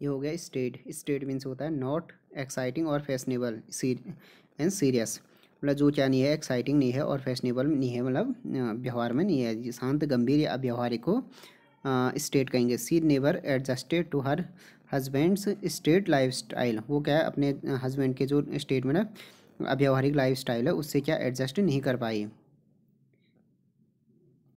ये हो गया स्टेट। स्टेट मीन्स होता है नॉट एक्साइटिंग और फैशनेबल एंड सीरियस, मतलब जो क्या नहीं है, एक्साइटिंग नहीं है और फैशनेबल नहीं है, मतलब व्यवहार में नहीं है, शांत, गंभीर या अव्यवहारिक को स्टेट कहेंगे। She never adjusted to her husband's staid lifestyle, वो क्या है अपने हस्बैंड के जो स्टेट में ना अव्यवहारिक लाइफ स्टाइल है उससे क्या एडजस्ट नहीं कर पाई।